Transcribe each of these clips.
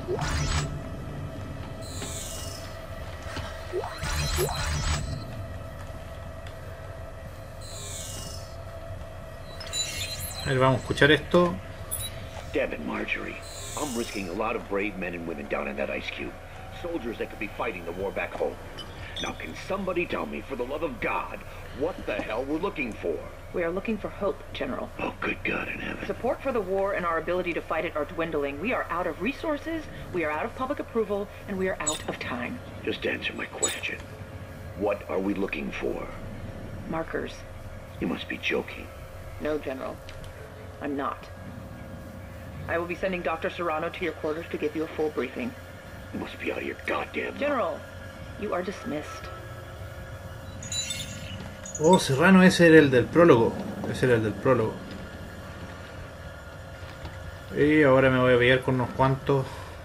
A ver, vamos a escuchar esto. Damn it, Marjorie. I'm risking a lot of brave men and women down in that ice cube. Soldiers that could be fighting the war back home. Now can somebody tell me, for the love of God, what the hell we're looking for? We are looking for hope, General. Oh, good God in heaven. Support for the war and our ability to fight it are dwindling. We are out of resources, we are out of public approval, and we are out of time. Just answer my question. What are we looking for? Markers. You must be joking. No, General. I'm not. I will be sending Dr. Serrano to your quarters to give you a full briefing. You must be out of your goddamn mind. General, you are dismissed. Oh, Serrano, ese era el del prólogo. Ese era el del prólogo. Y ahora me voy a pillar con unos cuantos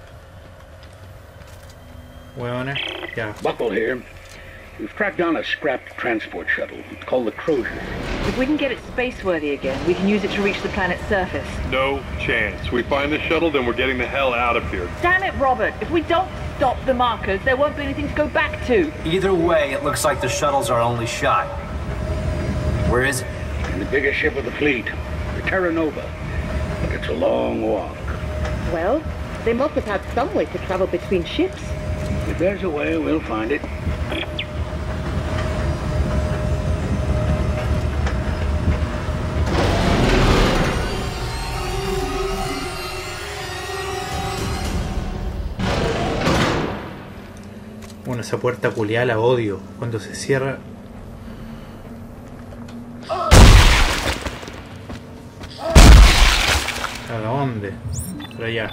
hueones. Ya. Buckle here. We've tracked down a scrapped transport shuttle called the Crozier. If we can get it space-worthy again, we can use it to reach the planet's surface. No chance. We find the shuttle, then we're getting the hell out of here. Damn it, Robert! If we don't stop the markers, there won't be anything to go back to. Either way, it looks like the shuttle's our only shot. Where is it? In the biggest ship of the fleet, the Terra Nova. But it's a long walk. Well, they must have had some way to travel between ships. If there's a way, we'll find it. Bueno, esa puerta culiada la odio. Cuando se cierra. ¿A dónde? Por allá.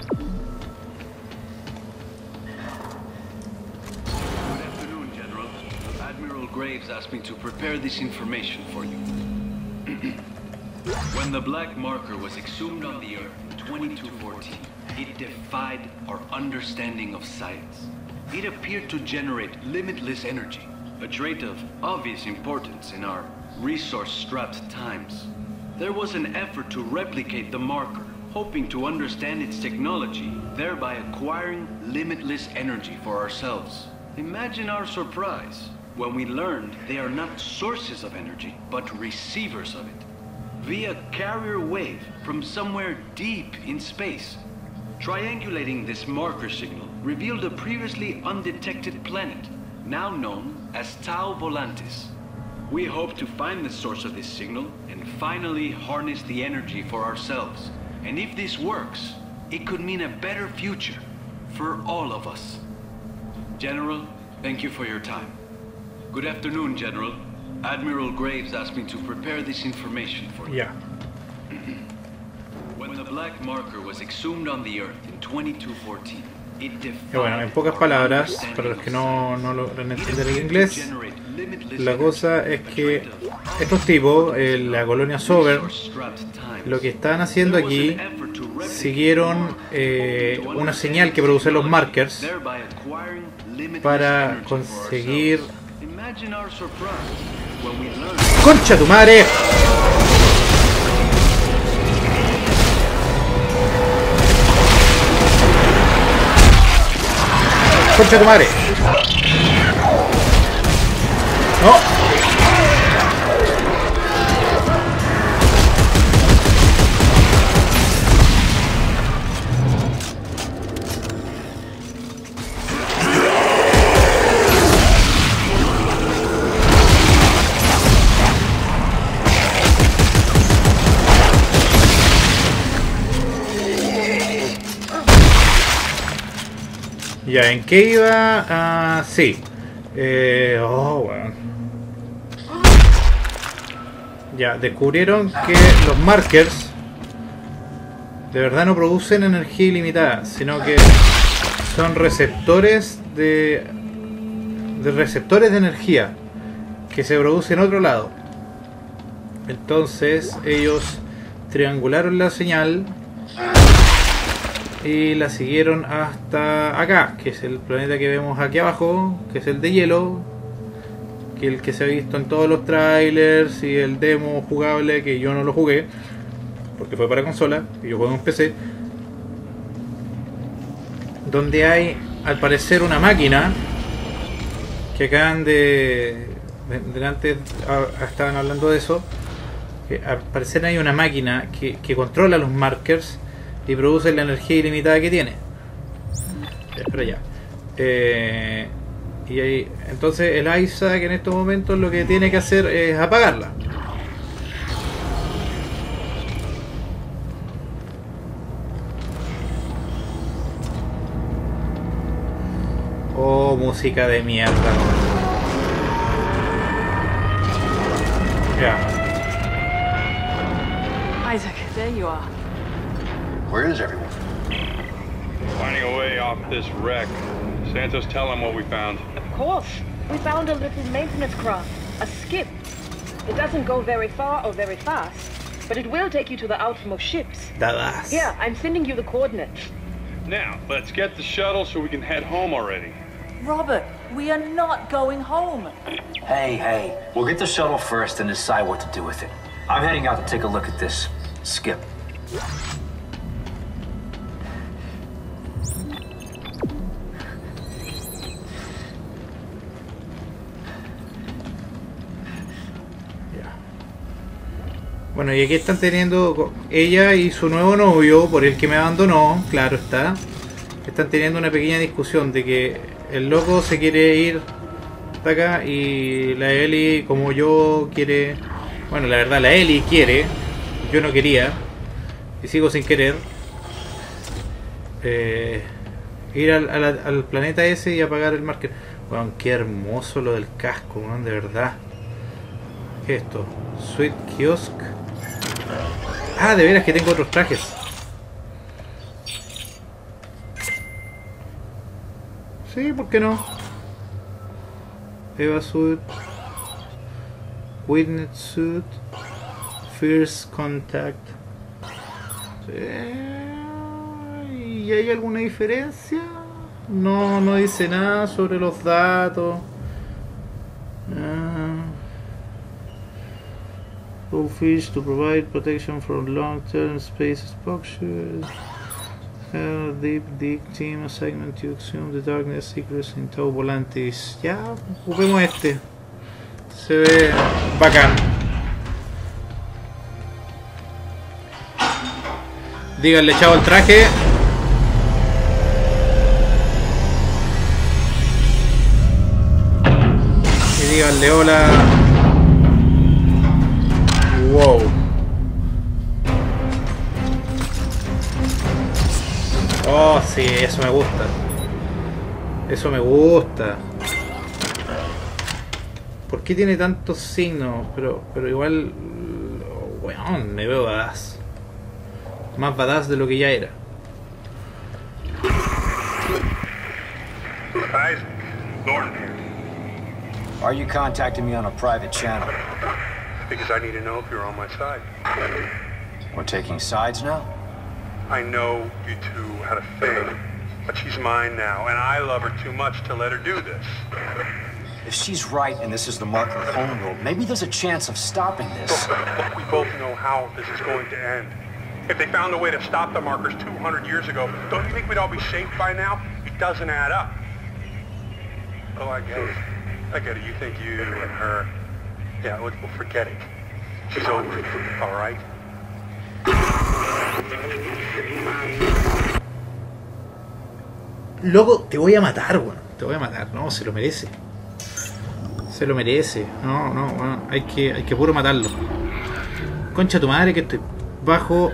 Good afternoon, General. Admiral Graves asked me to prepare this information for you. When the black marker was exhumed on the Earth in 2214, it defied our understanding of science. It appeared to generate limitless energy, a trait of obvious importance in our resource-strapped times. There was an effort to replicate the marker, hoping to understand its technology, thereby acquiring limitless energy for ourselves. Imagine our surprise when we learned they are not sources of energy, but receivers of it. Via carrier wave from somewhere deep in space. Triangulating this marker signal revealed a previously undetected planet, now known as Tau Volantis. We hope to find the source of this signal and finally harness the energy for ourselves. And if this works, it could mean a better future for all of us. General, thank you for your time. Good afternoon, General. Admiral Graves asked me to prepare this information for you. Ya. When the black marker was exhumed on the Earth in 2214, it Y bueno, en pocas palabras, para los que no logran entender el inglés, la cosa es que estos tipos, la colonia Sober, lo que están haciendo aquí, siguieron una señal que producen los markers para conseguir... ¡Concha tu madre! ¡Concha tu madre! ¡No! Ya, ¿en qué iba? Ah, sí. Bueno. Ya, descubrieron que los markers de verdad no producen energía ilimitada, sino que son receptores de energía que se producen en otro lado. Entonces ellos triangularon la señal y la siguieron hasta acá, que es el planeta que vemos aquí abajo, que es el de hielo, que es el que se ha visto en todos los trailers y el demo jugable, que yo no lo jugué porque fue para consola y yo juego en PC. donde hay al parecer una máquina que acaban delante estaban hablando de eso, que al parecer hay una máquina que controla los markers y produce la energía ilimitada que tiene. Pero ya. Entonces el Isaac en estos momentos lo que tiene que hacer es apagarla. Oh, música de mierda. Ya. Isaac, there you are. Where is everyone? Finding a way off this wreck. Santos, tell him what we found. Of course. We found a little maintenance craft. A skip. It doesn't go very far or very fast, but it will take you to the outermost ships. Dadas. Here, I'm sending you the coordinates. Now, let's get the shuttle so we can head home already. Robert, we are not going home. Hey, we'll get the shuttle first and decide what to do with it. I'm heading out to take a look at this skip. Bueno, y aquí están teniendo ella y su nuevo novio, por el que me abandonó, claro está. Están teniendo una pequeña discusión de que el loco se quiere ir de acá y la Ellie, como yo, quiere... Bueno, la verdad, la Ellie quiere, yo no quería, y sigo sin querer, ir al planeta ese y apagar el marker. Bueno, qué hermoso lo del casco, man, de verdad. ¿Qué es esto? Sweet Kiosk. Ah, de veras que tengo otros trajes. Sí, ¿por qué no? Eva Suit, Witness Suit, First Contact. ¿Y hay alguna diferencia? No dice nada sobre los datos. Fish to provide protection from long-term space exposure. Deep team assignment to assume the darkness secrets in Tau Volantis. Ya, ocupemos este. Se ve bacán. Díganle chao al traje. Y díganle hola. Wow. Oh, sí, eso me gusta. Eso me gusta. ¿Por qué tiene tantos signos? Pero igual... Bueno, me veo badass. Más badass de lo que ya era. Isaac, Norton here. Why are you contacting me on a private channel? Because I need to know if you're on my side. We're taking sides now? I know you two had a thing, but she's mine now, and I love her too much to let her do this. If she's right and this is the marker homeworld, maybe there's a chance of stopping this. Look, we both know how this is going to end. If they found a way to stop the markers 200 years ago, don't you think we'd all be safe by now? It doesn't add up. Oh, I get it. I get it. You think you and her... Yeah, we'll forget it. She's over it, all right? Loco, te voy a matar, weón. Te voy a matar. No, se lo merece. Se lo merece. No, bueno, hay que puro matarlo. Concha tu madre que estoy bajo...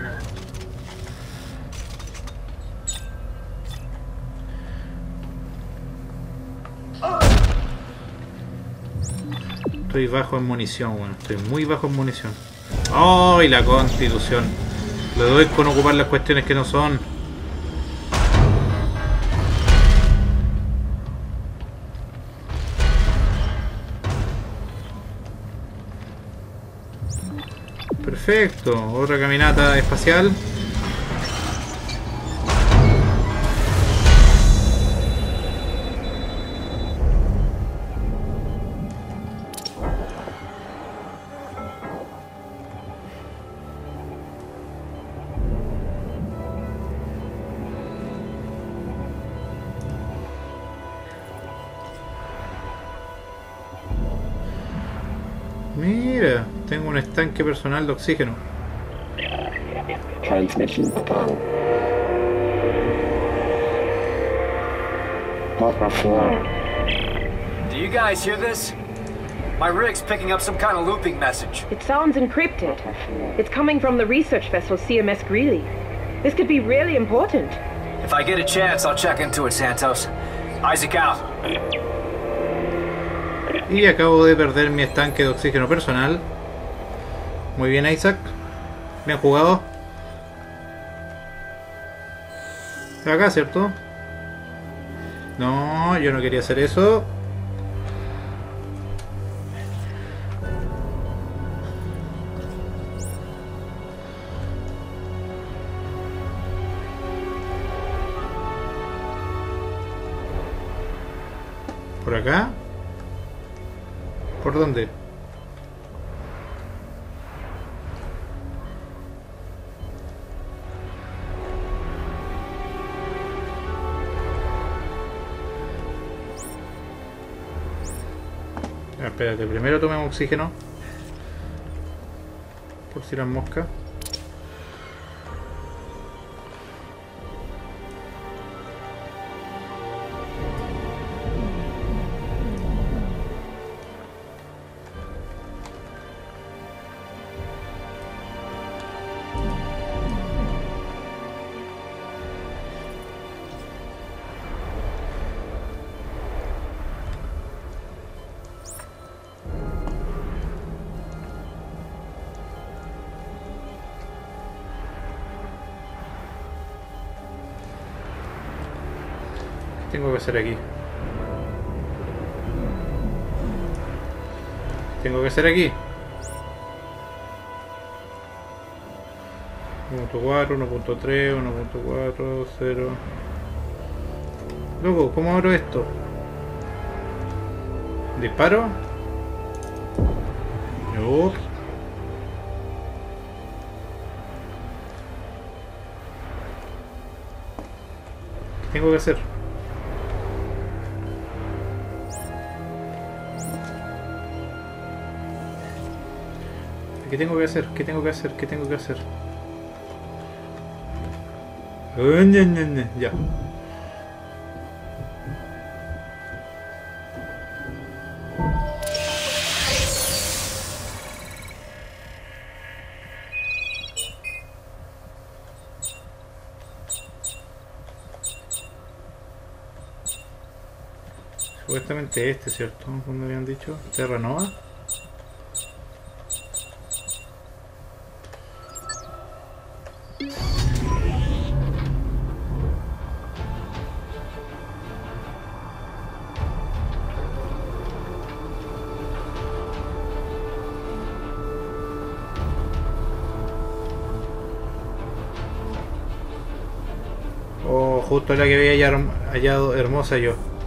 Estoy bajo en munición, bueno. Estoy muy bajo en munición. ¡Oh! Y la constitución. Le doy con ocupar las cuestiones que no son. Perfecto. Otra caminata espacial. Mira, tengo un estanque personal de oxígeno. Transmission done. Do you guys hear this? My rig's picking up some kind of looping message. It sounds encrypted. It's coming from the research vessel CMS Greeley. This could be really important. If I get a chance, I'll check into it, Santos. Isaac out. Y acabo de perder mi estanque de oxígeno personal. Muy bien, Isaac. Bien jugado. Acá, ¿cierto? No, yo no quería hacer eso. ¿Por acá? ¿Por dónde? Espérate, primero tomemos oxígeno. Por si las moscas. Tengo que hacer aquí. Tengo que hacer aquí. 1.4, 1.3, 1.4, 0. Luego, ¿cómo abro esto? ¿Disparo? No. ¿Qué tengo que hacer? ¿Qué tengo que hacer? ¿Qué tengo que hacer? ¿Qué tengo que hacer? Ya. Supuestamente este, ¿cierto? Como habían dicho, Terra Nova. Oh, justo la que había hallado hermosa yo.